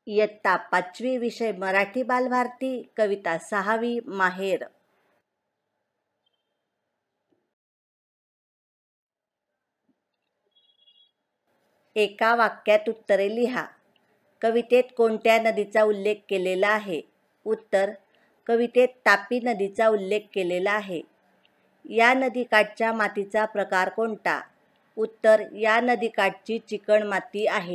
इयत्ता 5वी विषय मराठी बालभारती कविता 6वी माहेर। एका वाक्यात उत्तरे लिहा। कवितेत कोणत्या नदीचा उल्लेख केलेला आहे? उत्तर, कवितेत तापी नदीचा उल्लेख केलेला आहे। या नदीकाठच्या मातीचा प्रकार कोणता? उत्तर, या नदीकाठची चिकण माती आहे।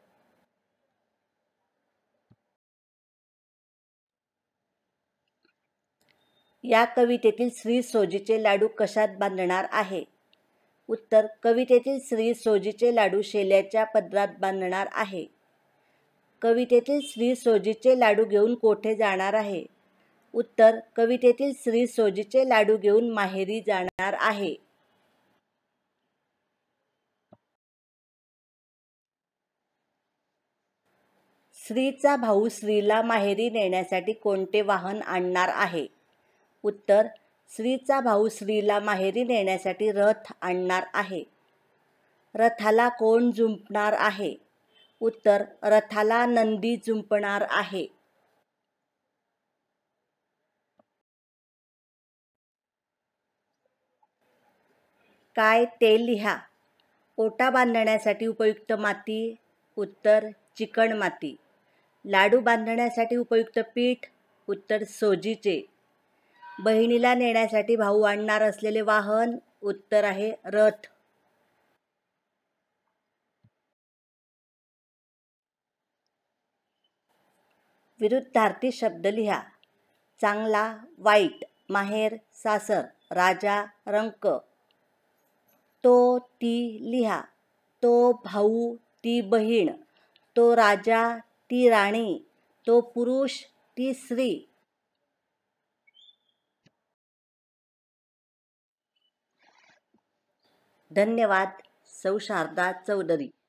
या कवितेतील श्री सोजीचे लाडू कशात बांधणार आहे? उत्तर, कवितेतील श्री सोजीचे लाडू शेल्याच्या पदरात बांधणार आहे। कवितेतील श्री सोजीचे लाडू घेऊन कोठे जाणार आहे? उत्तर, कवितेतील श्री सोजीचे लाडू घेऊन माहेरी जाणार आहे। श्रीचा भाऊ श्रीला माहेरी नेण्यासाठी कोणते वाहन आणणार आहे? उत्तर, श्रीचा भाऊ श्रीला माहेरी नेण्यासाठी रथ आणणार आहे। रथाला कोण जुंपणार आहे? उत्तर, रथाला नंदी जुंपणार आहे। काय ते लिहा। ओटा बांधण्यासाठी उपयुक्त माती? उत्तर, चिकण माती। लाडू बांधण्यासाठी उपयुक्त पीठ? उत्तर, सोजीचे। बहिणीला नेण्यासाठी भाऊ आणणार असलेले वाहन? उत्तर आहे रथ। विरुद्धार्थी शब्द लिहा। चांगला, वाईट, माहेर, सासर, राजा, रंक। तो ती लिहा। तो भाऊ, ती बहीण, तो राजा, ती राणी, तो पुरुष, ती स्त्री। धन्यवाद। सौ शारदा चौधरी।